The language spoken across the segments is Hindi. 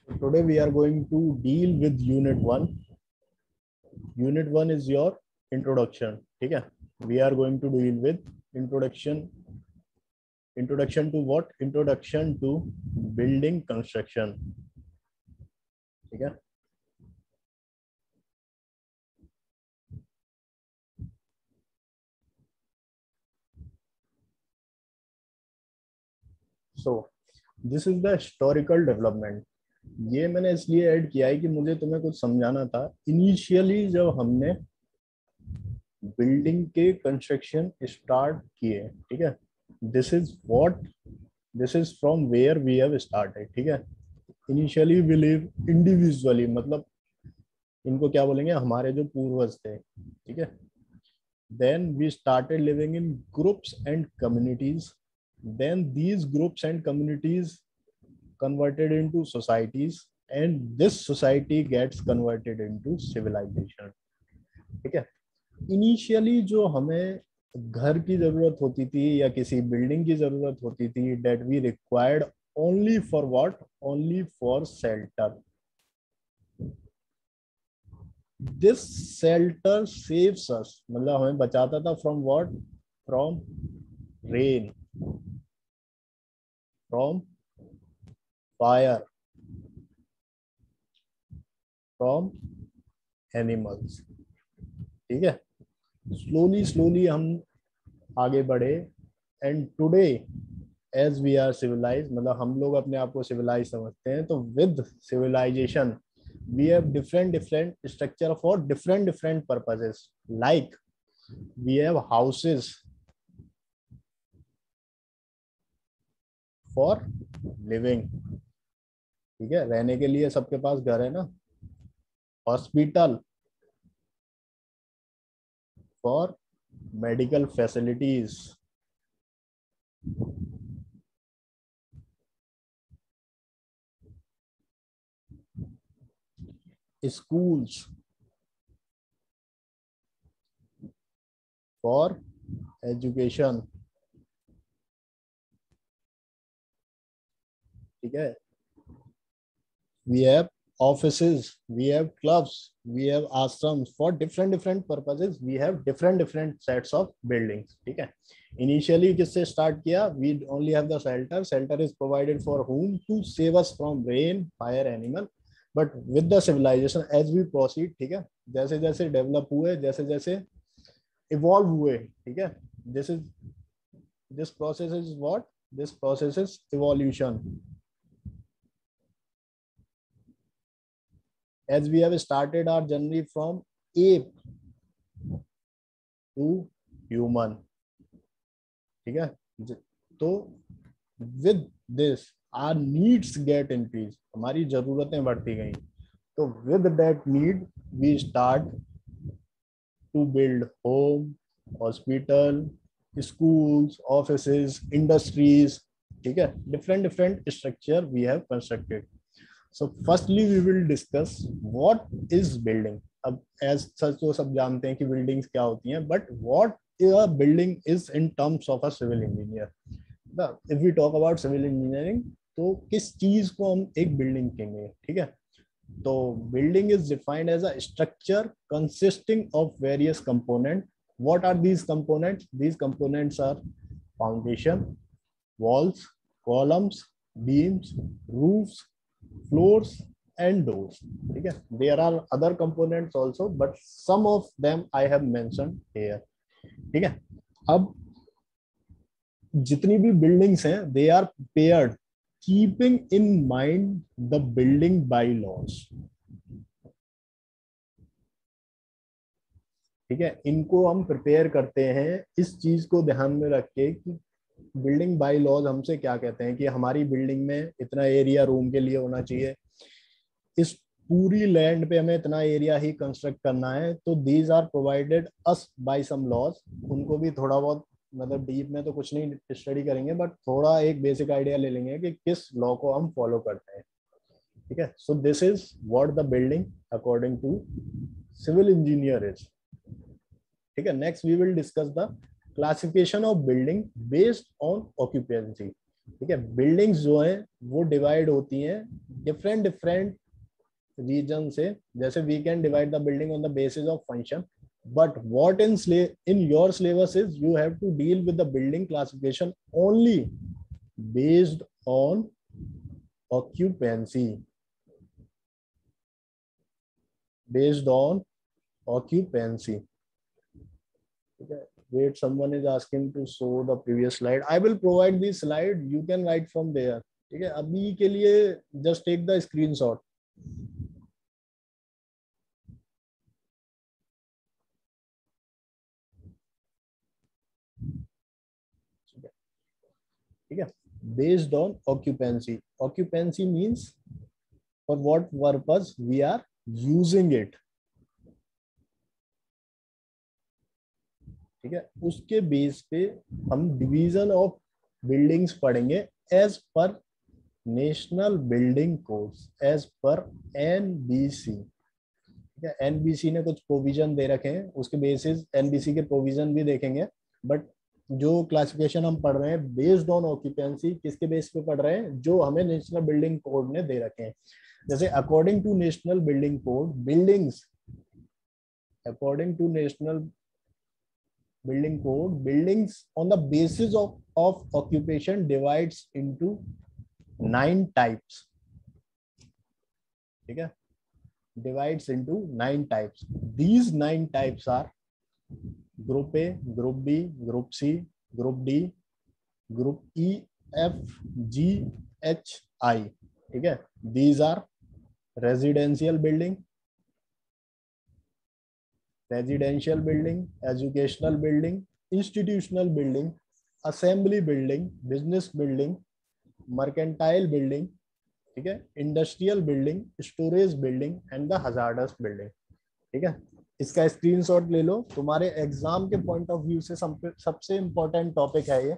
Today we are going to deal with Unit 1. Unit 1 is your introduction. ठीक है? We are going to deal with introduction. Introduction to what? Introduction to building construction. ठीक है? So this is the historical development. ये मैंने इसलिए ऐड किया है कि मुझे तुम्हें कुछ समझाना था. इनिशियली जब हमने बिल्डिंग के कंस्ट्रक्शन स्टार्ट किए, ठीक है, this is from where we have started. ठीक है, इनिशियली वी लिव इंडिविजुअली, मतलब इनको क्या बोलेंगे, हमारे जो पूर्वज थे. ठीक है, then we started living in groups and communities. then these groups and communities converted into societies and this society gets converted into civilization. ठीक है, इनिशियली जो हमें घर की जरूरत होती थी या किसी बिल्डिंग की जरूरत होती थी, that we required only for what? Only for shelter. This shelter saves us, मतलब हमें बचाता था from what? From rain, from fire, from animals. ठीक है, slowly हम आगे बढ़े and today as we are civilized, मतलब हम लोग अपने आप को civilized समझते हैं, तो with civilization we have different structure for different purposes. Like we have houses for living. ठीक है, रहने के लिए सबके पास घर है ना. Hospital for medical facilities. Schools for education. ठीक है, we have offices, we have clubs, we have ashrams for different purposes. We have different sets of buildings. ठीक है, initially किससे start किया? We only have the shelter. Shelter is provided for whom? To save us from rain, fire, animal. But with the civilization as we proceed, ठीक है, जैसे जैसे develop हुए, जैसे जैसे evolve हुए, ठीक है, this process is what? This process is evolution. As we have started our journey from ape to human. ठीक है, तो with this our needs get increased, हमारी जरूरतें बढ़ती गई. तो with that need we start to build home, hospital, schools, offices, industries. ठीक है, different structure we have constructed. So firstly we will discuss what is building. अब as such तो सब जानते हैं कि buildings क्या होती हैं, but what a building is in terms of a civil engineer. If we talk about civil engineering, तो किस चीज को हम एक building कहेंगे. ठीक है, तो building is defined as a structure consisting of various components. What are these components? These components are foundation, walls, columns, beams, roofs, floors and doors. ठीक है, there are other components also but some of them I have mentioned here. ठीक है, अब जितनी भी buildings हैं they are paired keeping in mind the building bylaws. ठीक है, इनको हम प्रिपेयर करते हैं इस चीज को ध्यान में रख के कि बिल्डिंग बाय लॉज हमसे क्या कहते हैं कि हमारी बिल्डिंग में इतना एरिया रूम के लिए होना चाहिए, इस पूरी लैंड पे हमें इतना एरिया ही कंस्ट्रक्ट करना है. तो these are provided us by some laws. उनको भी थोड़ा बहुत, मतलब डीप में तो कुछ नहीं स्टडी करेंगे बट थोड़ा एक बेसिक आइडिया ले लेंगे कि किस लॉ को हम फॉलो करते हैं. ठीक है, so this is what the building according to civil engineer is. ठीक है, next we will discuss the classification of building based on occupancy. ठीक है, बिल्डिंग्स जो हैं वो डिवाइड होती हैं डिफरेंट डिफरेंट रीजन से, जैसे we can divide the building on the basis of function, but what in your syllabus is you have to deal with the building classification only based on occupancy, based on occupancy. Okay, wait, someone is asking to show the previous slide. I will provide the slide, you can write from there. ठीक है, अभी के लिए just take the screenshot. ठीक है, based on occupancy. Occupancy means for what purpose we are using it. ठीक है, उसके बेस पे हम डिवीजन ऑफ बिल्डिंग्स पढ़ेंगे as per national building codes, as per NBC. ठीक है, एनबीसी ने कुछ प्रोविजन दे रखे हैं, उसके बेसिस एनबीसी के प्रोविजन भी देखेंगे. बट जो क्लासिफिकेशन हम पढ़ रहे हैं बेस्ड ऑन ऑक्यूपेंसी, किसके बेस पे पढ़ रहे हैं, जो हमें नेशनल बिल्डिंग कोड ने दे रखे हैं. जैसे according to national building code, buildings, according to national building code, buildings on the basis of occupation divides into 9 types. ठीक है, divides into 9 types. These 9 types are Group A, Group B, Group C, Group D, Group E, F, G, H, I. ठीक है, these are residential building, educational building, institutional building, assembly building, business building, mercantile building, ठीक है, industrial building, storage building and the hazardous building. ठीक है, इसका स्क्रीनशॉट ले लो, तुम्हारे एग्जाम के पॉइंट ऑफ व्यू से सबसे इंपॉर्टेंट टॉपिक है ये.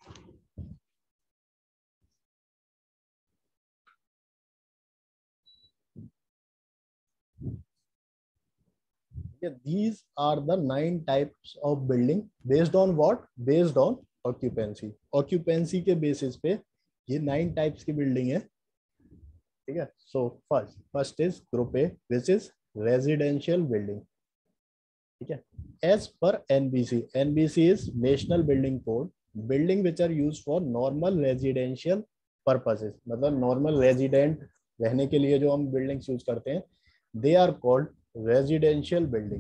These are the 9 types of building based on what? Based on occupancy. Occupancy के बेसिस पे ये 9 टाइप्स की बिल्डिंग है. ठीक है, so first is group A which is residential building. ठीक है, as per NBC, NBC is national building code, building which are use for normal residential purposes. मतलब नॉर्मल रेजिडेंट रहने के लिए जो हम बिल्डिंग्स यूज करते हैं, they are called residential building.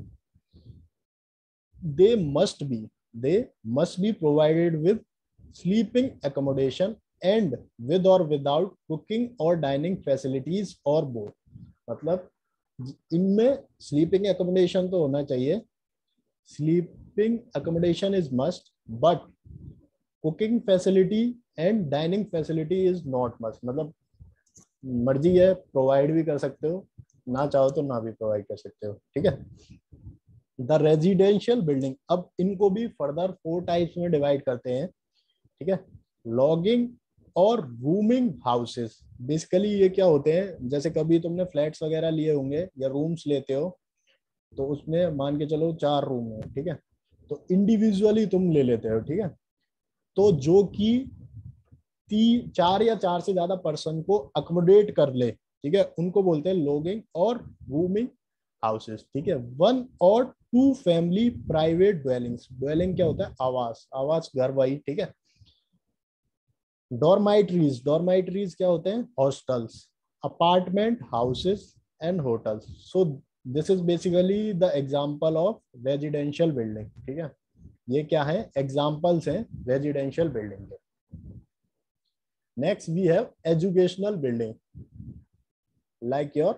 they must be provided with sleeping accommodation and with or without cooking or dining facilities or both. मतलब इनमें स्लीपिंग एकोमोडेशन तो होना चाहिए, sleeping accommodation is must, but cooking facility and dining facility is not must. मतलब मर्जी है, प्रोवाइड भी कर सकते हो, ना चाहो तो ना भी प्रोवाइड कर सकते हो. ठीक है, द रेजिडेंशियल बिल्डिंग, अब इनको भी फर्दर 4 टाइप्स में डिवाइड करते हैं. ठीक है, लॉगिंग और रूमिंग हाउसेस. बेसिकली ये क्या होते हैं, जैसे कभी तुमने फ्लैट्स वगैरह लिए होंगे या रूम्स लेते हो, तो उसमें मान के चलो 4 रूम है. ठीक है, तो इंडिविजुअली तुम ले लेते हो. ठीक है, तो जो कि 4 या 4 से ज्यादा पर्सन को अकोमोडेट कर ले, ठीक है, उनको बोलते हैं लॉगिंग और रूमिंग हाउसेस. ठीक है, 1 और 2 फैमिली प्राइवेट ड्वेलिंग्स. ड्वेलिंग क्या होता है, आवास, आवास घर वही. ठीक है, डॉर्माइटरीज, डॉर्माइटरीज क्या होते हैं, hostels, apartment houses and hotels. So this is basically the example of residential building. ठीक है, ये क्या है, एग्जांपल्स हैं रेजिडेंशियल बिल्डिंग के. Next we have educational building, like your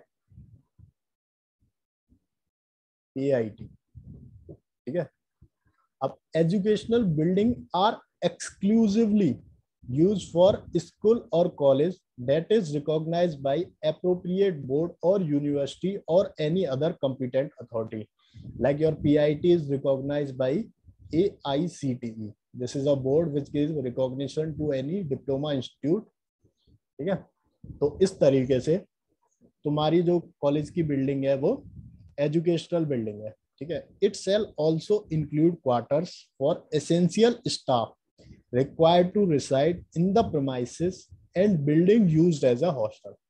PIT. ठीक है, अब educational building are exclusively used for school or college that is recognized by appropriate board or university or any other competent authority. Like your PIT is recognized by AICTE. This is a board which gives recognition to any diploma institute. ठीक है, तो इस तरीके से तुम्हारी जो कॉलेज की बिल्डिंग है वो एजुकेशनल बिल्डिंग है. ठीक है, it shall also include quarters for essential staff required to reside in the premises and building used as a hostel.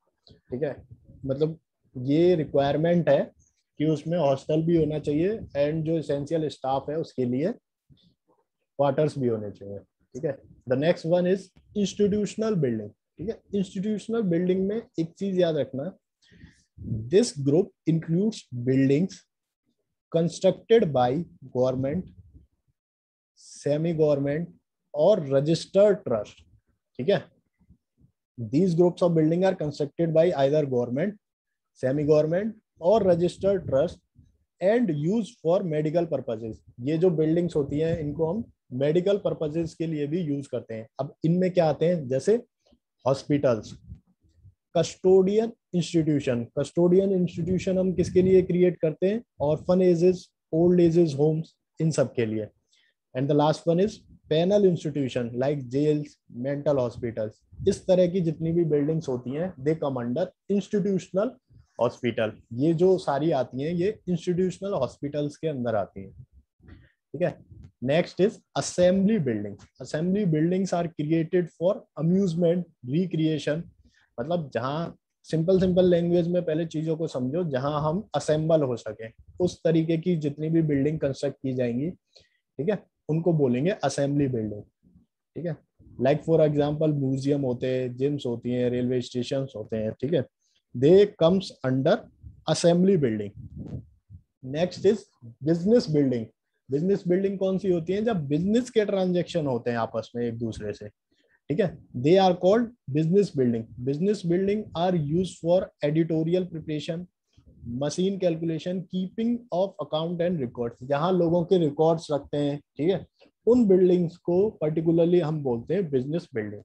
ठीक है, मतलब ये रिक्वायरमेंट है कि उसमें हॉस्टल भी होना चाहिए एंड जो एसेंशियल स्टाफ है उसके लिए क्वार्टर्स भी होने चाहिए। ठीक है, the next one is institutional building. ठीक है, इंस्टीट्यूशनल बिल्डिंग में एक चीज याद रखना, this group includes buildings constructed by government, semi government और रजिस्टर्ड ट्रस्ट। ठीक है, these groups of building are constructed by either government, semi government और registered trust and used for medical purposes। ये जो buildings होती हैं इनको हम मेडिकल पर्पजेस के लिए भी यूज करते हैं। अब इनमें क्या आते हैं, जैसे hospitals, custodian institution. Custodian institution हम किसके लिए क्रिएट करते हैं, orphanages, old ages homes, इन सब के लिए। And the last one is penal institution like jails, mental hospitals. इस तरह की जितनी भी बिल्डिंग्स होती हैं they come under institutional hospital. ये जो सारी आती हैं ये इंस्टीट्यूशनल हॉस्पिटल्स के अंदर आती हैं। ठीक है, next is assembly building. Assembly buildings are created for amusement, recreation. मतलब जहां सिंपल लैंग्वेज में पहले चीजों को समझो, जहां हम असेंबल हो सके, उस तरीके की जितनी भी बिल्डिंग कंस्ट्रक्ट की जाएंगी, ठीक है, उनको बोलेंगे असेंबली बिल्डिंग। ठीक है, लाइक फॉर एग्जांपल म्यूजियम होते हैं, जिम्स होती हैं, रेलवे स्टेशन होते हैं। ठीक है, they comes under assembly building. Next is business building. Business building कौन सी होती है, जब बिजनेस के ट्रांजेक्शन होते हैं आपस में एक दूसरे से। ठीक है, they are called business building. Business building are use for editorial preparation, machine calculation, keeping of account and records. जहां लोगों के रिकॉर्ड्स रखते हैं, ठीक है, उन बिल्डिंग्स को पर्टिकुलरली हम बोलते हैं business building.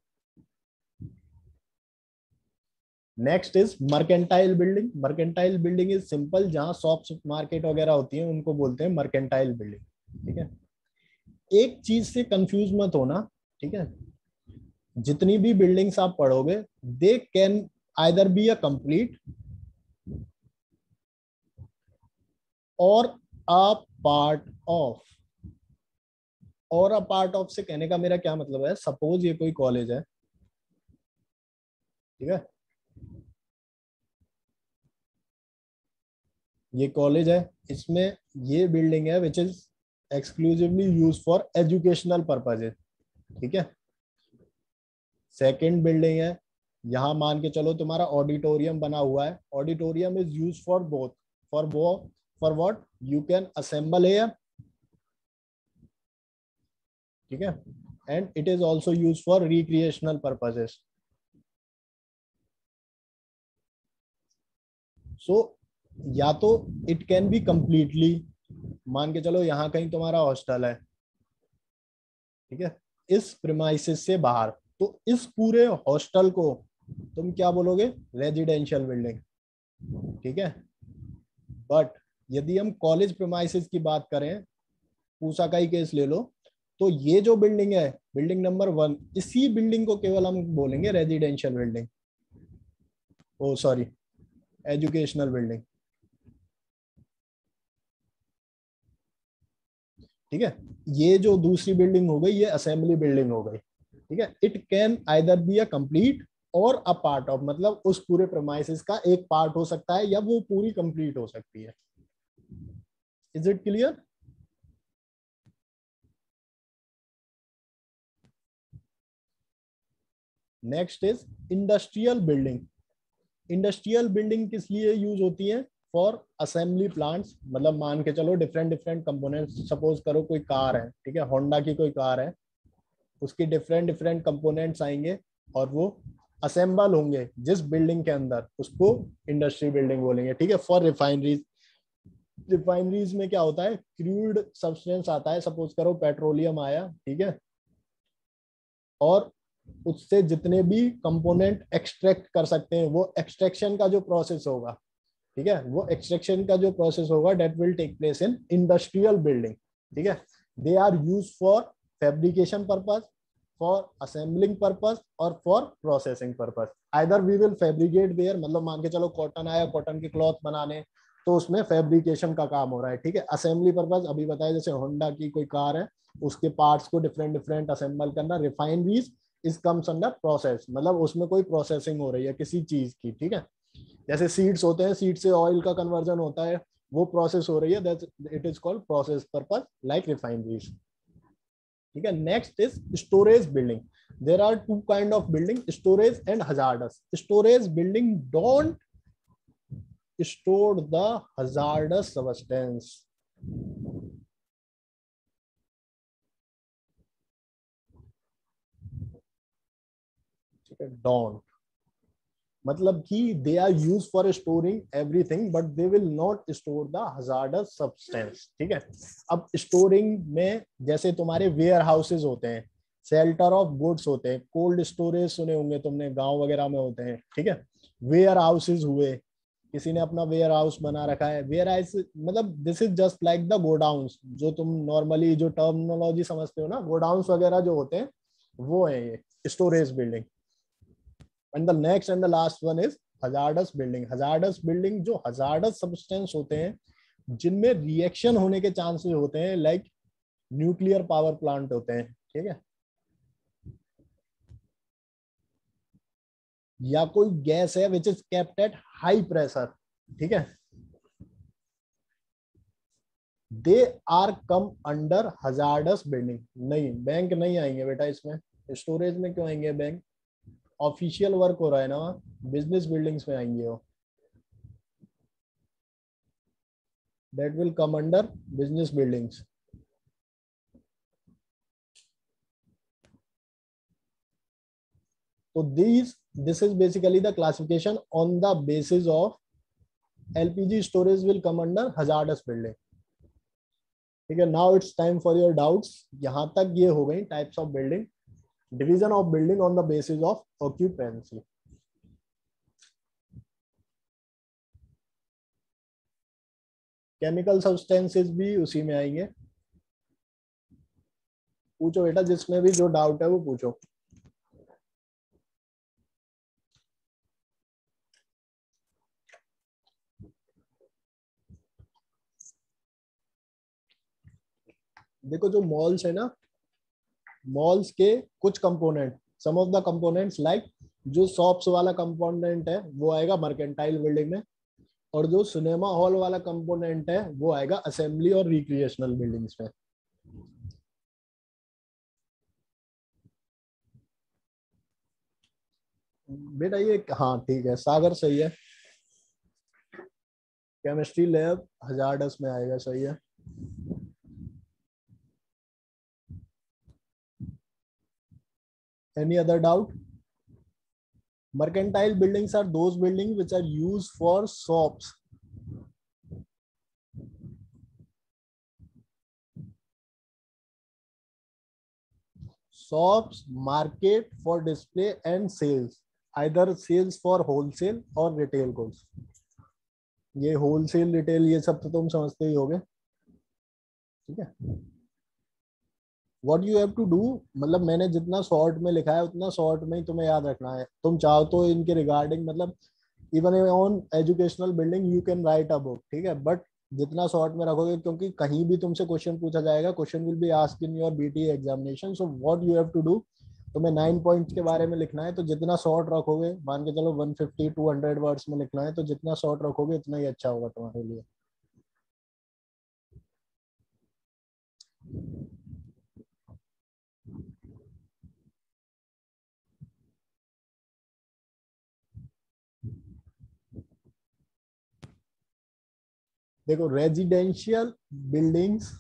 Next is mercantile building. Mercantile building is simple, जहां शॉप्स मार्केट वगैरह होती हैं उनको बोलते हैं मर्केंटाइल बिल्डिंग। ठीक है, एक चीज से कंफ्यूज मत होना। ठीक है, जितनी भी बिल्डिंग्स आप पढ़ोगे they can either be a complete or a part of. और अ पार्ट ऑफ से कहने का मेरा क्या मतलब है, सपोज ये कोई कॉलेज है, ठीक है, ये कॉलेज है, इसमें ये बिल्डिंग है which is exclusively use for educational purposes. ठीक है, सेकंड बिल्डिंग है, यहां मान के चलो तुम्हारा ऑडिटोरियम बना हुआ है। Auditorium is use for both, for what, you can assemble here. ठीक है, and it is also use for recreational purposes. So या तो इट कैन बी कंप्लीटली, मान के चलो यहाँ कहीं तुम्हारा हॉस्टल है, ठीक है, इस प्रीमाइसिस से बाहर, तो इस पूरे हॉस्टल को तुम क्या बोलोगे, रेजिडेंशियल बिल्डिंग। ठीक है, बट यदि हम कॉलेज प्रीमाइसिस की बात करें, पूसा का ही केस ले लो, तो ये जो बिल्डिंग है, बिल्डिंग नंबर 1, इसी बिल्डिंग को केवल हम बोलेंगे residential building, oh sorry, educational building. ठीक है, ये जो दूसरी बिल्डिंग हो गई ये असेंबली बिल्डिंग हो गई। ठीक है, it can either be a complete or a part of, मतलब उस पूरे प्रीमाइसिस का एक पार्ट हो सकता है या वो पूरी कंप्लीट हो सकती है। Is it clear? Next is industrial building. Industrial building किस लिए यूज होती है, फॉर असेंबली प्लांट्स। मतलब मान के चलो डिफरेंट डिफरेंट कंपोनेंट्स, सपोज करो कोई कार है, ठीक है, होंडा की कोई कार है, उसकी डिफरेंट डिफरेंट कंपोनेंट्स आएंगे और वो असेंबल होंगे जिस बिल्डिंग के अंदर, उसको इंडस्ट्री बिल्डिंग बोलेंगे। ठीक है, फॉर रिफाइनरीज, रिफाइनरीज में क्या होता है, क्रूड सब्सटेंस आता है, सपोज करो पेट्रोलियम आया, ठीक है, और उससे जितने भी कंपोनेंट एक्सट्रैक्ट कर सकते हैं, वो एक्सट्रैक्शन का जो प्रोसेस होगा, ठीक है, वो एक्सट्रैक्शन का जो प्रोसेस होगा that will take place in industrial building. ठीक है, they are use for fabrication purpose, for assembling purpose और for processing purpose. Either we will fabricate there, मतलब मान के चलो कॉटन आया, कॉटन के क्लॉथ बनाने, तो उसमें फैब्रिकेशन का काम हो रहा है। ठीक है, असेंबली पर्पस अभी बताया, जैसे होंडा की कोई कार है, उसके पार्ट्स को डिफरेंट डिफरेंट असेंबल करना। Refineries is comes under process, मतलब उसमें कोई प्रोसेसिंग हो रही है किसी चीज की। ठीक है, जैसे सीड्स होते हैं, सीड से ऑयल का कन्वर्जन होता है, वो प्रोसेस हो रही है, that it is called process purpose like refineries. ठीक है, next is storage building. There are two kind of building, storage and hazardous. Storage building don't store the hazardous substance. ठीक है, डोंट मतलब कि they are use for storing everything but they will not store the hazardous substance. ठीक है, अब स्टोरिंग में जैसे तुम्हारे वेयर हाउसेज होते हैं, शेल्टर ऑफ गुड्स होते हैं, कोल्ड स्टोरेज सुने होंगे तुमने, गांव वगैरह में होते हैं। ठीक है, वेयर हाउसेज हुए, किसी ने अपना वेयर हाउस बना रखा है। वेयर हाउस मतलब this is just like the godowns, जो तुम नॉर्मली जो टर्मिनोलॉजी समझते हो ना, गोडाउन्स वगैरह जो होते हैं वो है ये storage building. And the next and the last one is hazardous building. Hazardous building जो हजार्डस सब्सटेंस होते हैं, जिनमें रिएक्शन होने के चांसेस होते हैं, लाइक न्यूक्लियर पावर प्लांट होते हैं। ठीक है, या कोई गैस है which is kept at high pressure. ठीक है, they are come under hazardous building. नहीं, बैंक नहीं आएंगे बेटा इसमें, स्टोरेज में क्यों आएंगे बैंक? ऑफिशियल वर्क हो रहा है ना, बिजनेस बिल्डिंग्स में आएंगे वो, that will come under business buildings. तो this is basically the classification on the basis of LPG storage will come under hazardous building. ठीक है, now it's time for your doubts. यहां तक ये हो गई types of building, division of building on the basis of occupancy. Chemical substances भी उसी में आएंगे। पूछो बेटा, जिसमें भी जो डाउट है वो पूछो। देखो जो मॉल्स है ना, मॉल्स के कुछ component, some of the components like, जो शॉप्स वाला कंपोनेंट है वो आएगा मर्केंटाइल बिल्डिंग में, और जो सिनेमा हॉल वाला कंपोनेंट है वो आएगा असेंबली और रिक्रिएशनल बिल्डिंग्स में। बेटा ये हाँ ठीक है, सागर सही है। केमिस्ट्री लैब हजार्डस में आएगा, सही है। Any other doubt? Mercantile buildings are those buildings which are used for shops. Shops, market for display and sales. Either sales for wholesale or retail goods. ये होलसेल रिटेल ये सब तो तुम समझते ही होगे। ठीक है, what you have to do, मतलब मैंने जितना शॉर्ट में लिखा है उतना शॉर्ट में ही तुम्हें याद रखना है। तुम चाहो तो इनके रिगार्डिंग मतलब even on educational building you can write a book. ठीक है, बट जितना शॉर्ट में रखोगे, क्योंकि कहीं भी तुमसे क्वेश्चन पूछा जाएगा, question will be asked in your BT examination. So what you have to do, तुम्हें 9 पॉइंट्स के बारे में लिखना है, तो जितना शॉर्ट रखोगे, मान के चलो 150 200 वर्ड्स में लिखना है, तो जितना शॉर्ट रखोगे उतना ही अच्छा होगा तुम्हारे लिए। देखो रेजिडेंशियल बिल्डिंग्स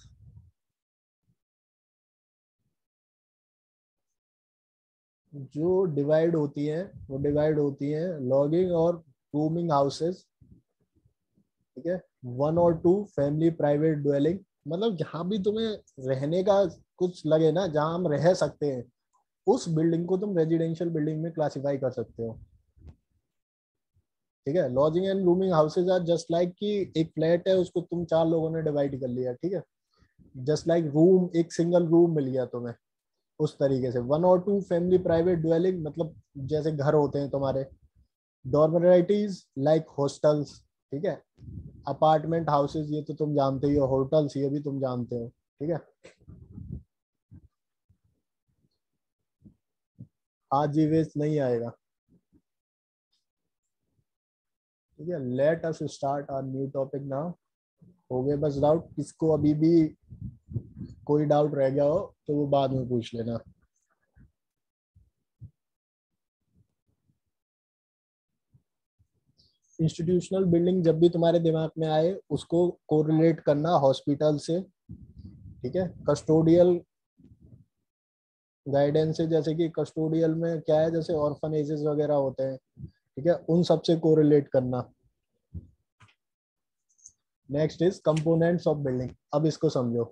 जो डिवाइड होती है वो डिवाइड होती है लॉगिंग और रूमिंग हाउसेस। ठीक है, 1 और 2 फैमिली प्राइवेट ड्वेलिंग, मतलब जहां भी तुम्हें रहने का कुछ लगे ना, जहां हम रह सकते हैं, उस बिल्डिंग को तुम रेजिडेंशियल बिल्डिंग में क्लासिफाई कर सकते हो। ठीक है, lodging and rooming houses are just like कि एक फ्लैट है, उसको तुम 4 लोगों ने डिवाइड कर लिया। ठीक है, जस्ट लाइक रूम, एक सिंगल रूम मिल गया तुम्हें, उस तरीके से। 1 और 2 फैमिली प्राइवेट ड्वेलिंग मतलब जैसे घर होते हैं तुम्हारे। Dormitories like hostels. ठीक है, अपार्टमेंट हाउसेज ये तो तुम जानते ही हो, होटल्स ये भी तुम जानते हो। ठीक है, आज ही वेस्ट नहीं आएगा। ठीक है, let us start our new topic now. हो गए बस डाउट? किसको अभी भी कोई डाउट रह गया हो तो वो बाद में पूछ लेना। इंस्टीट्यूशनल बिल्डिंग जब भी तुम्हारे दिमाग में आए उसको कोरिलेट करना हॉस्पिटल से, ठीक है। कस्टोडियल गाइडेंस से, जैसे कि कस्टोडियल में क्या है, जैसे ऑर्फनेजेस वगैरह होते हैं, ठीक है, उन सब से कोरिलेट करना। Next is components of building. अब इसको समझो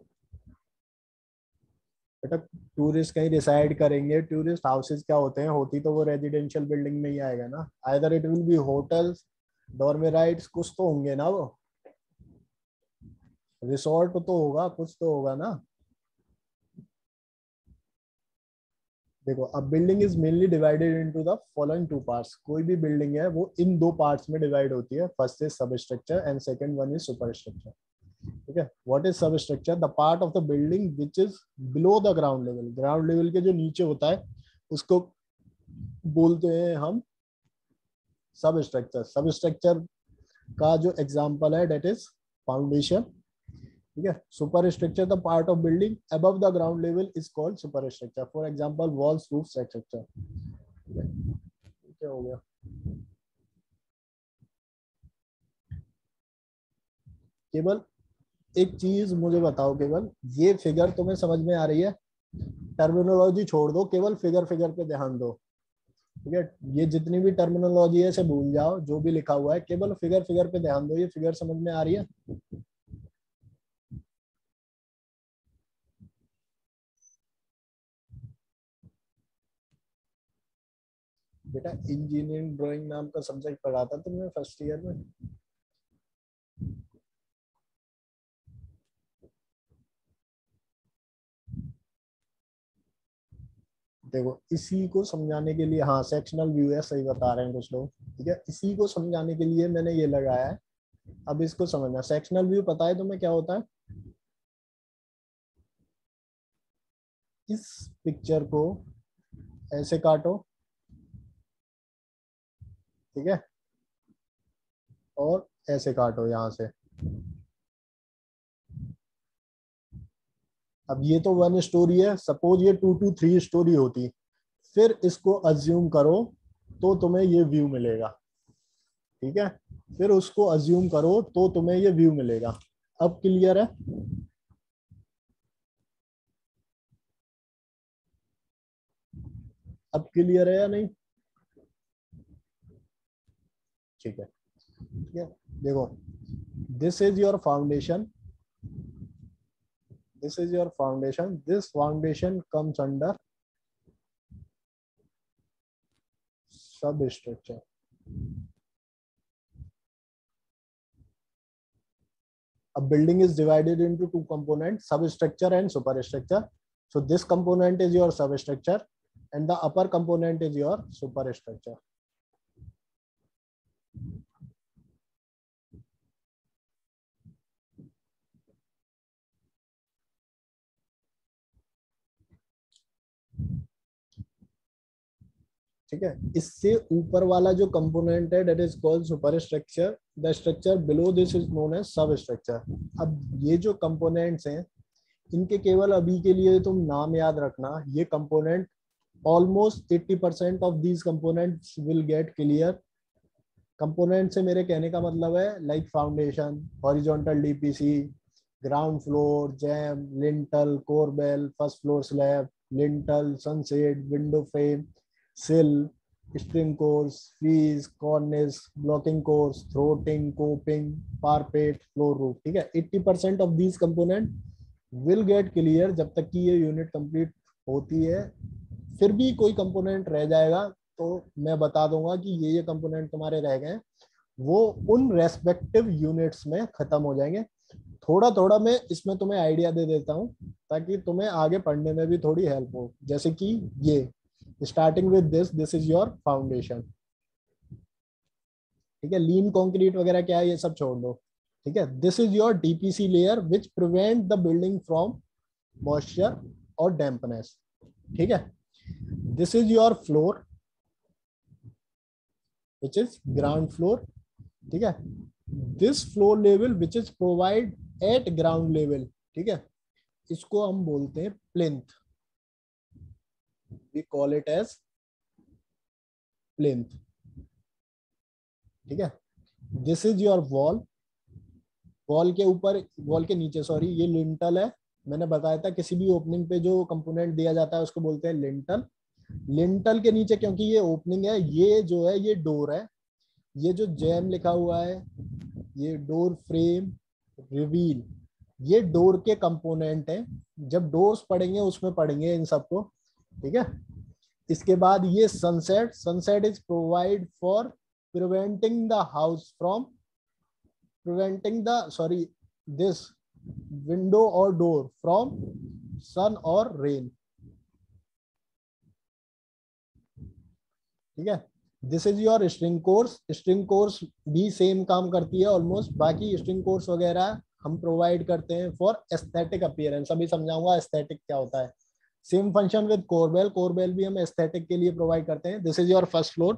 बेटा, टूरिस्ट कहीं डिसाइड करेंगे, टूरिस्ट हाउसेज क्या होते हैं, होती तो वो रेजिडेंशियल बिल्डिंग में ही आएगा ना, either it will be hotels, dormitories, कुछ तो होंगे ना, वो रिसोर्ट तो होगा, कुछ तो होगा ना। देखो, अब building is mainly divided into the following two parts. कोई भी बिल्डिंग है वो इन दो पार्ट्स में डिवाइड होती है, first is sub structure and second one is super structure, ठीक है। What is sub structure? The part of the building which is below the ground level. Ground level के जो नीचे होता है उसको बोलते हैं हम सब स्ट्रक्चर। सब स्ट्रक्चर का जो एग्जांपल है डेट इज फाउंडेशन, ठीक है। Super structure the part of building above the ground level is called super structure. For example walls, roof, structure, ठीक है। क्या हो गया? केवल एक चीज मुझे बताओ, केवल ये फिगर तुम्हें समझ में आ रही है? टर्मिनोलॉजी छोड़ दो, केवल फिगर फिगर पे ध्यान दो, ठीक है। ये जितनी भी टर्मिनोलॉजी है इसे भूल जाओ, जो भी लिखा हुआ है केवल फिगर फिगर पे ध्यान दो। ये फिगर समझ में आ रही है? बेटा इंजीनियरिंग ड्राइंग नाम का सब्जेक्ट पढ़ा था तुमने फर्स्ट ईयर में? देखो, इसी को समझाने के लिए, हाँ सेक्शनल व्यू है, सही बता रहे हैं कुछ लोग, ठीक है, इसी को समझाने के लिए मैंने ये लगाया है। अब इसको समझना, सेक्शनल व्यू पता है तुम्हें क्या होता है? इस पिक्चर को ऐसे काटो, ठीक है, और ऐसे काटो यहाँ से। अब ये तो 1 स्टोरी है, सपोज ये 2 to 3 स्टोरी होती, फिर इसको अज्यूम करो तो तुम्हें ये व्यू मिलेगा, ठीक है। फिर उसको अज्यूम करो तो तुम्हें ये व्यू मिलेगा। अब क्लियर है? अब क्लियर है या नहीं? ठीक है, ठीक है। देखो, this is your foundation, this is your foundation, this foundation comes under sub structure. A building is divided into two components, substructure and superstructure. So this component is your substructure and the upper component is your superstructure. ठीक है, इससे ऊपर वाला जो कंपोनेंट है that is called super structure, the structure below this is known as sub structure. अब ये जो कंपोनेंट्स हैं इनके केवल अभी के लिए तुम नाम याद रखना, ये component almost 80% of these components will get clear. Component से मेरे कहने का मतलब है like foundation, horizontal DPC, ground floor, jamb, lintel, corbel, first floor slab, lintel, sunset, window frame, sill, string course, frieze, cornice, blocking course, throating, coping, parapet, floor roof, ठीक है। 80% of these component will get clear जब तक कि ये यूनिट कंप्लीट होती है। फिर भी कोई कंपोनेंट रह जाएगा तो मैं बता दूंगा कि ये कंपोनेंट तुम्हारे रह गए, वो उन रेस्पेक्टिव यूनिट्स में खत्म हो जाएंगे। थोड़ा थोड़ा मैं इसमें तुम्हें आइडिया दे देता हूँ ताकि तुम्हें आगे पढ़ने में भी थोड़ी हेल्प हो। जैसे कि ये starting with this, this is your foundation, ठीक है। लीन कंक्रीट वगैरह क्या है ये सब छोड़ दो, ठीक है। This is your DPC layer which prevent the building from moisture और डैम्पनेस, ठीक है। This is your floor, which is ground floor. ठीक है, this floor level which is provide at ground level, ठीक है, इसको हम बोलते हैं plinth, we call it as plinth, ठीक है। This is your wall, wall के ऊपर, वॉल के नीचे सॉरी, ये लिंटल है। मैंने बताया था किसी भी ओपनिंग पे जो कंपोनेंट दिया जाता है उसको बोलते हैं लिंटल। लिंटल के नीचे क्योंकि ये ओपनिंग है, ये जो है ये डोर है, ये जो जैम लिखा हुआ है, ये डोर फ्रेम रिवील, ये डोर के कंपोनेंट हैं। जब डोर्स पढ़ेंगे उसमें पढ़ेंगे इन सबको, ठीक है। इसके बाद ये sunset, sunset is provide for preventing the house from preventing the sorry this window or door from sun or rain, ठीक है। This is your string course, string course भी सेम काम करती है ऑलमोस्ट, बाकी स्ट्रिंग कोर्स वगैरह हम प्रोवाइड करते हैं फॉर एस्थेटिक अपीयरेंस, अभी समझाऊंगा एस्थेटिक क्या होता है। Same function with corbel, corbel भी हम एस्थेटिक के लिए प्रोवाइड करते हैं। This is your first floor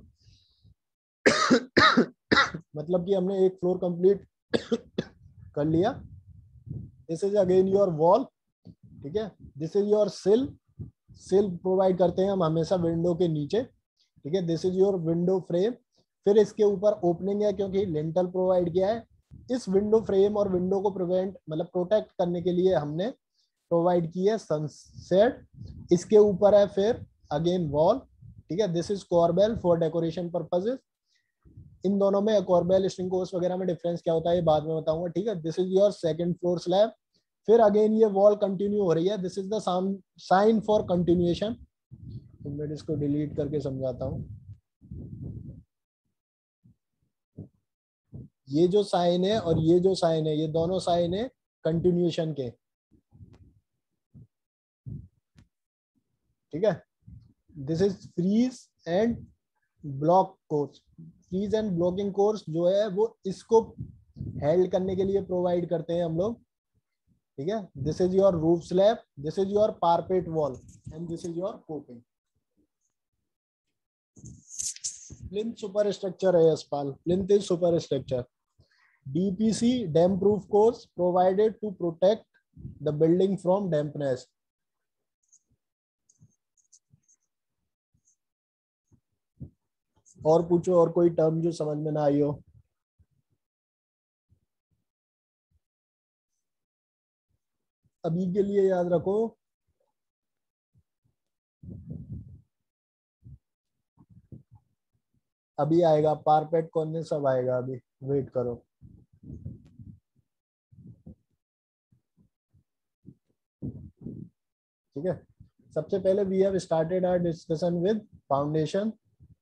मतलब कि हमने एक फ्लोर कंप्लीट कर लिया। This is again your wall, ठीक है। दिस इज योर सिल, सिल प्रोवाइड करते हैं हम हमेशा विंडो के नीचे, ठीक है। This is your window frame, फिर इसके ऊपर ओपनिंग है क्योंकि लिंटल प्रोवाइड किया है। इस विंडो फ्रेम और विंडो को प्रिवेंट मतलब प्रोटेक्ट करने के लिए हमने प्रोवाइड की है सनसेट। इसके ऊपर है फिर अगेन वॉल, ठीक है। This is corbel for decoration purposes. इन दोनों में कॉर्बेल स्ट्रिंग कोर्स वगैरह में डिफरेंस क्या होता है ये बाद में बताऊंगा, ठीक है। This is your second floor slab, फिर अगेन ये वॉल कंटिन्यू हो रही है। This is the sign for continuation. तो मैं इसको डिलीट करके समझाता हूँ। ये जो साइन है और ये जो साइन है, ये दोनों साइन है कंटिन्यूएशन के, ठीक है। This is frieze and block course, frieze and blocking course जो है वो इसको हेल्ड करने के लिए प्रोवाइड करते हैं हम लोग, ठीक है। This is your roof slab, this is your parapet wall and this is your coping. Plinth super structure है Yashpal, plinth is super structure. DPC damp proof course provided to protect the building from dampness. और पूछो, और कोई टर्म जो समझ में ना आई हो। अभी के लिए याद रखो, अभी आएगा पारपेट कॉर्निस, सब आएगा अभी, वेट करो। ठीक है, सबसे पहले we have started our discussion with foundation.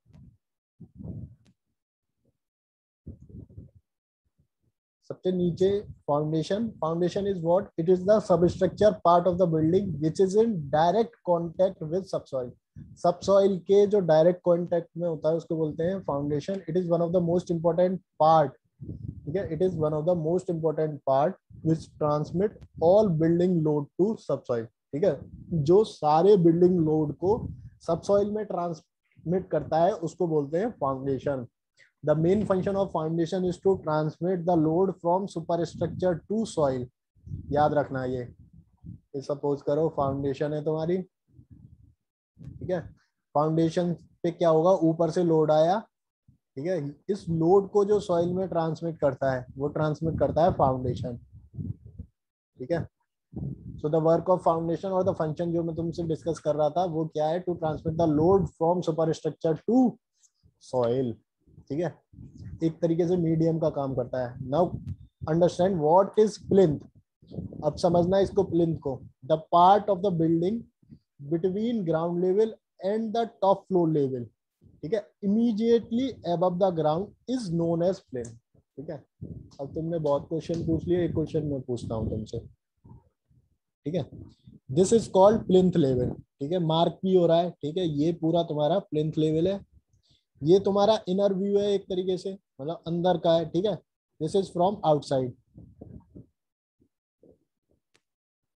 सबसे नीचे foundation, foundation is what, it is the substructure part of the building which is in direct contact with subsoil. Subsoil के जो डायरेक्ट कॉन्टेक्ट में होता है उसको बोलते हैं foundation. It is one of the most important part, ठीक है, it is one of the most important part which transmit all building load to subsoil, ठीक है। जो सारे बिल्डिंग लोड को सबसॉइल में ट्रांसमिट करता है उसको बोलते हैं foundation. The main function of foundation is to transmit the load from superstructure to soil। याद रखना ये सपोज करो फाउंडेशन है तुम्हारी, ठीक है। फाउंडेशन पे क्या होगा, ऊपर से लोड आया, ठीक है, इस लोड को जो सॉइल में ट्रांसमिट करता है वो ट्रांसमिट करता है फाउंडेशन, ठीक है। So the work of foundation और द फंक्शन जो मैं तुमसे डिस्कस कर रहा था वो क्या है, to transmit the load from superstructure to soil, ठीक है। एक तरीके से मीडियम का काम करता है। Now understand what is plinth. अब समझना इसको, प्लिंथ को, the part of the building between ground level and the top floor level, ठीक है, immediately above the ground is known as plinth, ठीक है। अब तुमने बहुत क्वेश्चन पूछ लिए, एक क्वेश्चन मैं पूछता हूँ तुमसे, ठीक है। This is called plinth level, ठीक है, मार्क भी हो रहा है, ठीक है। ये पूरा तुम्हारा प्लिंथ लेवल है। ये तुम्हारा इनर व्यू है एक तरीके से, मतलब अंदर का है, ठीक है। This is from outside.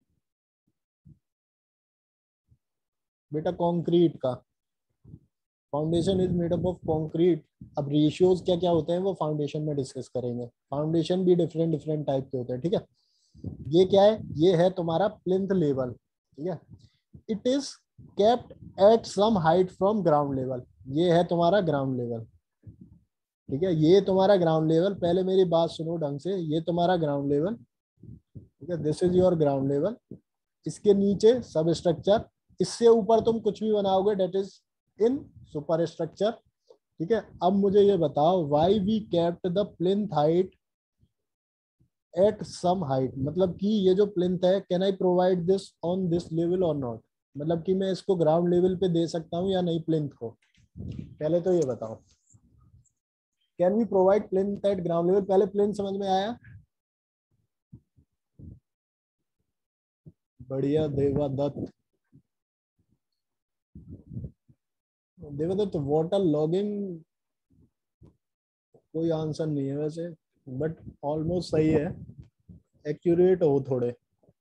बेटा कंक्रीट का, foundation is made up of concrete. अब रेशियोज क्या क्या होते हैं वो फाउंडेशन में डिस्कस करेंगे। फाउंडेशन भी डिफरेंट डिफरेंट टाइप के होते हैं, ठीक है। ये क्या है, ये है तुम्हारा प्लिंथ लेवल, ठीक है। It is kept at some height from ground level. ये है तुम्हारा ग्राउंड लेवल, ठीक है। ये तुम्हारा ग्राउंड लेवल, पहले मेरी बात सुनो ढंग से, ये तुम्हारा ग्राउंड लेवल, ठीक है। This is your ground level. इसके नीचे सब स्ट्रक्चर, इससे ऊपर तुम कुछ भी बनाओगे that is in super structure, ठीक है। अब मुझे ये बताओ, why we kept the plinth height at some height, मतलब कि ये जो प्लिंथ है, can I provide this on this level और नॉट, मतलब कि मैं इसको ग्राउंड लेवल पे दे सकता हूँ या नहीं प्लिंथ को। पहले तो ये बताओ, can we provide plinth at ground level. पहले प्लिंथ समझ में आया? बढ़िया देवादत्त। देवादत्त वाटर लॉगिंग कोई आंसर नहीं है वैसे, बट ऑलमोस्ट सही है, एक्यूरेट हो थोड़े।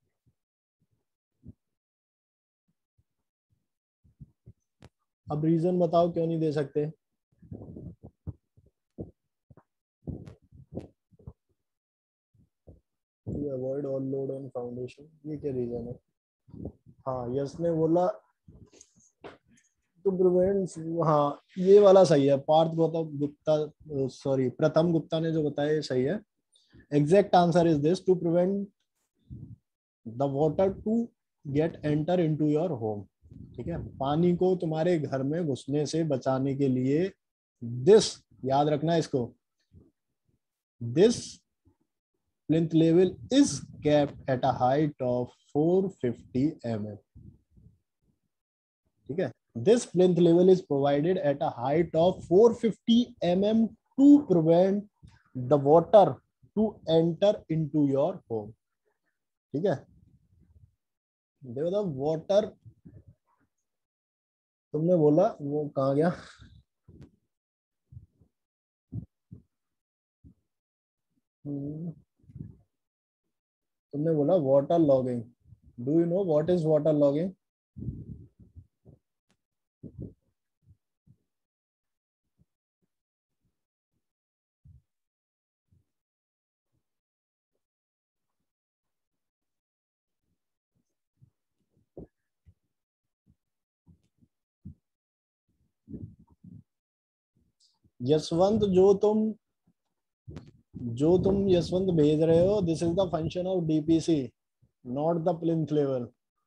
अब रीजन बताओ क्यों नहीं दे सकते। Avoid all load on foundation, ये क्या रीजन है? हाँ, यस ने बोला टू प्रिवेंट, हाँ ये वाला सही है। पार्थ गौतम गुप्ता, सॉरी प्रथम गुप्ता ने जो बताया ये सही है। Exact answer is this, to prevent the water to get enter into your home, ठीक है। पानी को तुम्हारे घर में घुसने से बचाने के लिए, दिस, याद रखना इसको, this plinth level is kept at a height of 450 mm, ठीक है। This plinth level is provided at a height of 450 mm to prevent the water to enter into your home, ठीक है। देखो तो वाटर, तुमने बोला वो कहाँ गया? तुमने बोला water logging. Do you know what is water logging? Yashwant, जो तुम यशवंत भेज रहे हो, this is the function of DPC, not the plinth level.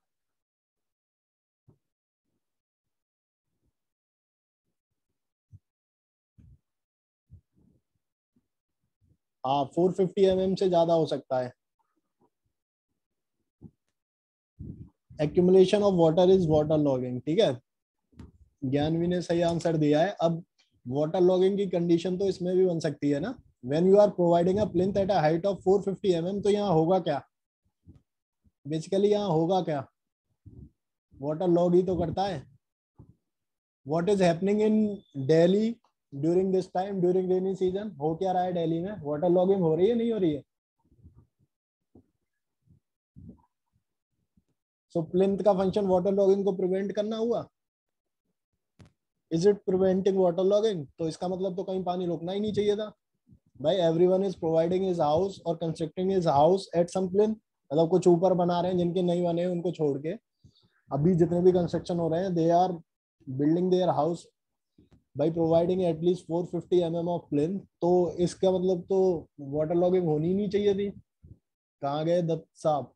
हाँ 450 mm से ज्यादा हो सकता है। Accumulation of water is water logging, ठीक है। ज्ञानवी ने सही आंसर दिया है। अब वाटर लॉगिंग की कंडीशन तो इसमें भी बन सकती है ना, when you are providing a plinth at a height of 450 mm, तो यहाँ होगा क्या, बेसिकली यहाँ होगा क्या, वाटर लॉग ही तो करता है। What is happening in Delhi during this time, during rainy season, हो क्या रहा है दिल्ली में? वाटर लॉगिंग हो रही है, नहीं हो रही है? सो प्लिंथ का फंक्शन वाटर लॉगिंग को प्रिवेंट करना हुआ। Is it preventing water logging? तो इसका मतलब तो कहीं पानी रुकना ही नहीं चाहिए था भाई। Everyone is providing his house और constructing his house at some plinth, मतलब कुछ ऊपर बना रहे हैं, जिनके नहीं बने उनको छोड़ के अभी जितने भी कंस्ट्रक्शन हो रहे हैं, they are building their house by providing at least 450 mm of plinth. तो इसका मतलब तो वाटर लॉगिंग होनी ही नहीं चाहिए थी। कहाँ गए दत्त साहब?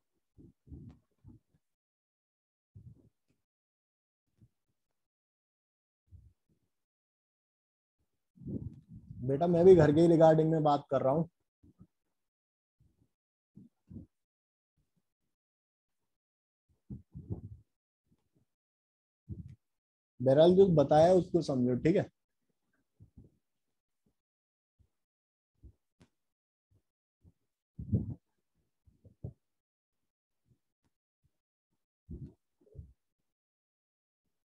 बेटा मैं भी घर के ही रिगार्डिंग में बात कर रहा हूँ। बहरहाल जो बताया उसको समझो, ठीक है।